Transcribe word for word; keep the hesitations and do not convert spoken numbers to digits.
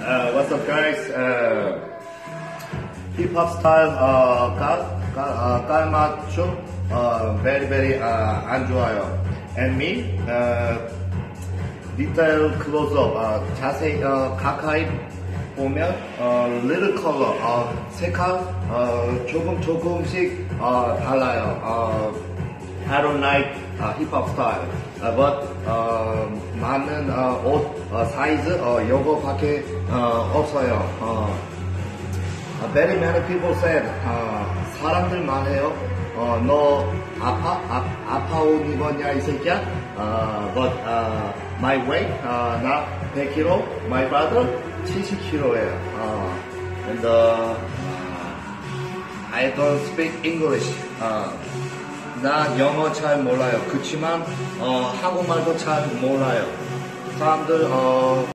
Uh, what's up, guys? Uh, hip hop style, uh, 깔, 깔, uh, 깔맞 춤, uh, very, very, uh, 안 좋아요. And me, uh, detail close up, uh, 자세히, uh, 가까이 보면, uh, little color, uh, 색깔, uh, 조금 조금씩, uh, 달라요. Uh, I don't like uh, hip hop style, uh, but uh, 많은 uh, 옷 uh, 사이즈 uh, 요거밖에 uh, 없어요. Uh, uh, very many people said uh, 사람들 말해요. Uh, 너 아파 아, 아파 옷 입었냐 이 새끼야? Uh, but uh, my weight uh, 나 백 킬로그램, my brother 칠십 킬로그램예요. Uh, and uh, I don't speak English. Uh, 나 영어 잘 몰라요. 그치만 어, 한국말도 잘 몰라요. 사람들 어